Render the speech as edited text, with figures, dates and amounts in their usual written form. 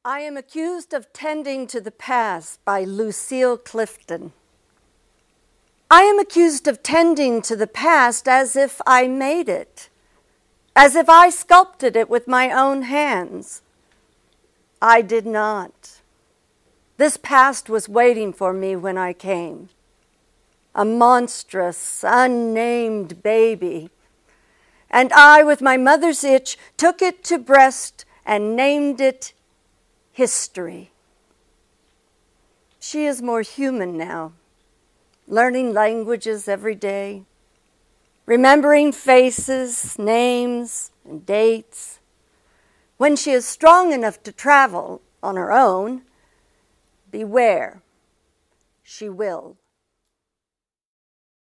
I am accused of tending to the past by Lucille Clifton. I am accused of tending to the past as if I made it, as if I sculpted it with my own hands. I did not. This past was waiting for me when I came. A monstrous, unnamed baby. And I, with my mother's itch, took it to breast and named it history. She is more human now, learning languages every day, remembering faces, names, and dates. When she is strong enough to travel on her own, beware, she will.